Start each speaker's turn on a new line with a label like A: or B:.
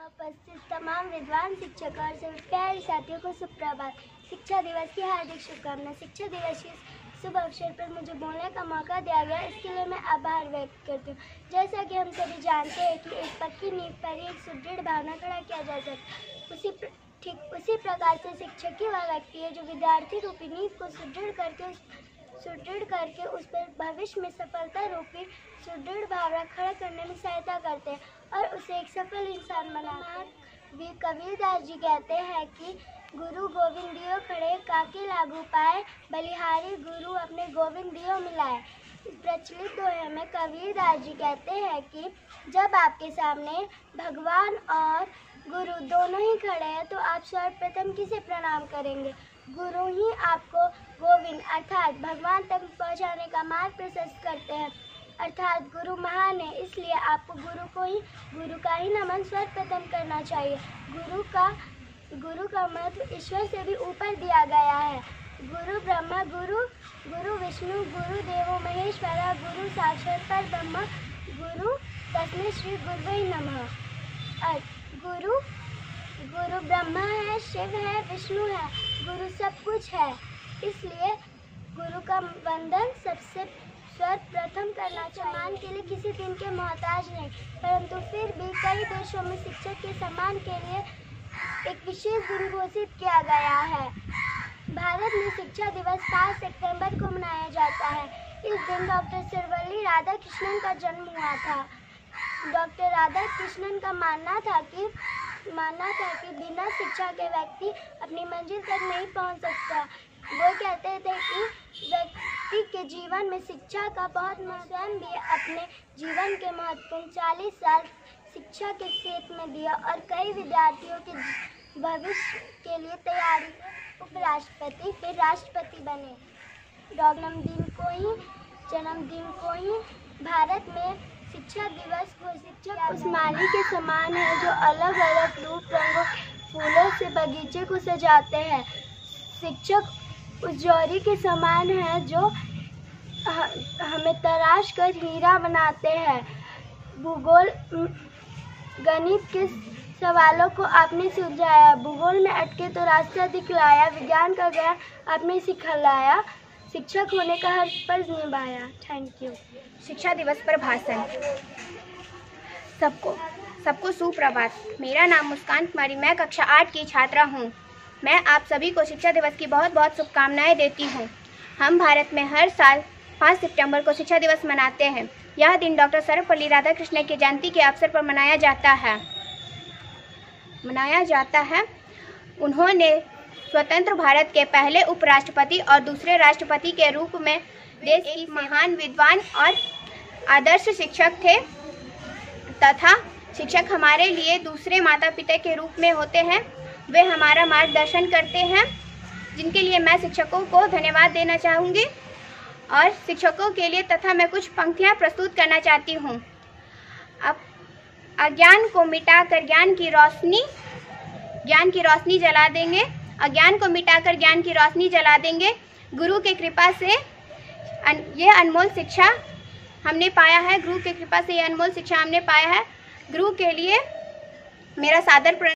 A: यहाँ उपस्थित तमाम विद्वान शिक्षक और सभी प्यारे साथियों को सुप्रभात। शिक्षा दिवस की हार्दिक शुभकामनाएं। शिक्षा दिवस के शुभ अवसर पर मुझे बोलने का मौका दिया गया, इसके लिए मैं आभार व्यक्त करती हूँ। जैसा कि हम सभी जानते हैं कि एक पक्की नींव पर ही एक सुदृढ़ भावना खड़ा किया जा सकता है। ठीक उसी प्रकार से शिक्षक ही वह व्यक्ति है जो विद्यार्थी रूपी नींव को सुदृढ़ करके उस पर भविष्य में सफलता रूपी सुदृढ़ भावना खड़ा करने में सहायता करते हैं और उसे एक सफल इंसान बनाते हैं। कबीरदास जी कहते हैं कि गुरु गोविंद दियो खड़े, काके लागू पाए, बलिहारी गुरु अपने गोविंद दियो मिलाए। प्रचलित दोहे में कबीरदास जी कहते हैं कि जब आपके सामने भगवान और गुरु दोनों ही खड़े हैं तो आप सर्वप्रथम किसे प्रणाम करेंगे? गुरु ही आपको गोविंद अर्थात भगवान तक पहुंचाने का मार्ग प्रशस्त करते हैं, अर्थात गुरु महान है, इसलिए आपको गुरु का ही नमन सर्वप्रथम करना चाहिए। गुरु का महत्व ईश्वर से भी ऊपर दिया गया है। गुरु ब्रह्मा गुरु विष्णु गुरु देवो महेश्वरा, गुरु साक्षात् परब्रह्म, गुरु तस्मै श्री गुरुवे नमः। गुरु ब्रह्मा है, शिव है, विष्णु है, गुरु सब कुछ है, इसलिए गुरु का वंदन सबसे सर्वप्रथम करना चाहिए। सम्मान के लिए किसी दिन के मोहताज नहीं, परंतु फिर भी कई देशों में शिक्षक के सम्मान के लिए एक विशेष दिन घोषित किया गया है। भारत में शिक्षा दिवस 5 सितंबर को मनाया जाता है। इस दिन डॉक्टर सर्वपल्ली राधाकृष्णन का जन्म हुआ था। डॉक्टर राधाकृष्णन का मानना था कि बिना शिक्षा के व्यक्ति अपनी मंजिल तक नहीं पहुंच सकता। वो कहते थे कि व्यक्ति के जीवन में शिक्षा का बहुत महत्व है। भी अपने जीवन के महत्वपूर्ण 40 साल शिक्षा के क्षेत्र में दिया और कई विद्यार्थियों के भविष्य के लिए तैयारी, उपराष्ट्रपति फिर राष्ट्रपति बने। जन्मदिन को ही भारत में शिक्षा दिवस घोषित किया। उस माली के समान है जो अलग अलग रूप रंगों फूलों से बगीचे को सजाते हैं। शिक्षक उस जौहरी के समान है जो हमें तराश कर हीरा बनाते हैं। गणित के सवालों को आपने सुलझाया, भूगोल में अटके तो रास्ता दिखलाया, विज्ञान का ज्ञान आपने सिखलाया, शिक्षक होने का हर फर्ज निभाया। Thank you.
B: शिक्षा दिवस पर भाषण। सबको सुप्रभात। मेरा नाम मुस्कान कुमारी, मैं कक्षा 8 की छात्रा हूँ। मैं आप सभी को शिक्षा दिवस की बहुत बहुत शुभकामनाएं देती हूँ। हम भारत में हर साल 5 सितंबर को शिक्षा दिवस मनाते हैं। यह दिन डॉक्टर सर्वपल्ली राधाकृष्णन की जयंती के अवसर पर मनाया जाता है। उन्होंने स्वतंत्र भारत के पहले उपराष्ट्रपति और दूसरे राष्ट्रपति के रूप में देश की महान विद्वान और आदर्श शिक्षक थे तथा शिक्षक हमारे लिए दूसरे माता पिता के रूप में होते हैं। वे हमारा मार्गदर्शन करते हैं, जिनके लिए मैं शिक्षकों को धन्यवाद देना चाहूँगी और शिक्षकों के लिए तथा मैं कुछ पंक्तियाँ प्रस्तुत करना चाहती हूँ। अब अज्ञान को मिटाकर ज्ञान की रोशनी जला देंगे। अज्ञान को मिटाकर ज्ञान की रोशनी जला देंगे। गुरु के कृपा से ये अनमोल शिक्षा हमने पाया है। गुरु के कृपा से ये अनमोल शिक्षा हमने पाया है। गुरु के लिए मेरा सादर